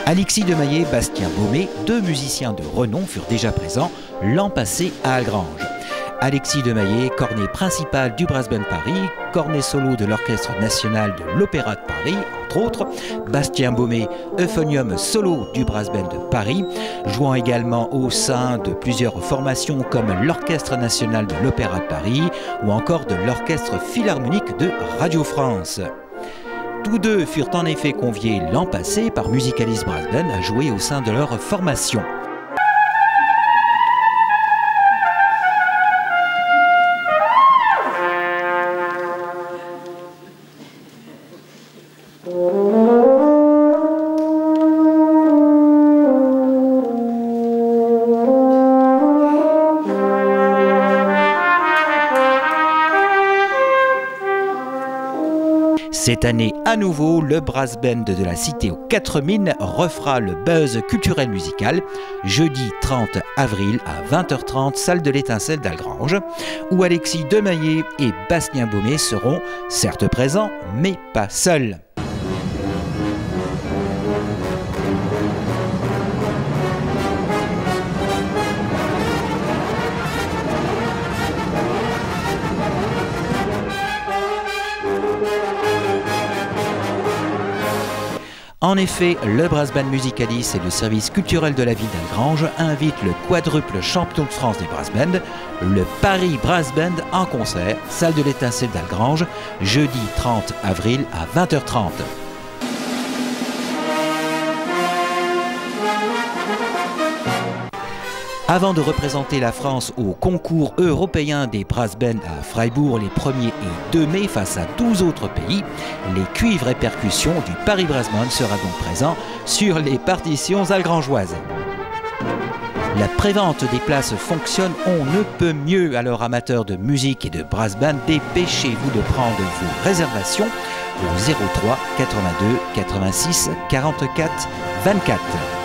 Alexis Demaillet, Bastien Baumé, deux musiciens de renom furent déjà présents l'an passé à Algrange. Alexis Demaillet, cornet principal du Brass Band Paris, cornet solo de l'Orchestre national de l'Opéra de Paris, entre autres. Bastien Baumé, euphonium solo du Brass Band de Paris, jouant également au sein de plusieurs formations comme l'Orchestre national de l'Opéra de Paris ou encore de l'Orchestre philharmonique de Radio France. Tous deux furent en effet conviés l'an passé par Musicalis Brass Band à jouer au sein de leur formation. Cette année, à nouveau, le Brass Band de la Cité aux 4 Mines refera le buzz culturel musical jeudi 30 avril à 20h30, salle de l'Étincelle d'Algrange, où Alexis Demaillet et Bastien Baumé seront certes présents, mais pas seuls. En effet, le Brass Band Musicalis et le service culturel de la ville d'Algrange invitent le quadruple champion de France des Brass Band, le Paris Brass Band en concert, salle de l'Étincelle d'Algrange, jeudi 30 avril à 20h30. Avant de représenter la France au concours européen des Brass Band à Freiburg les 1er et 2 mai face à 12 autres pays, les cuivres et percussions du Paris Brass Band sera donc présent sur les partitions algrangeoises. La prévente des places fonctionne on ne peut mieux, alors amateurs de musique et de Brass Band, dépêchez-vous de prendre vos réservations au 03 82 86 44 24.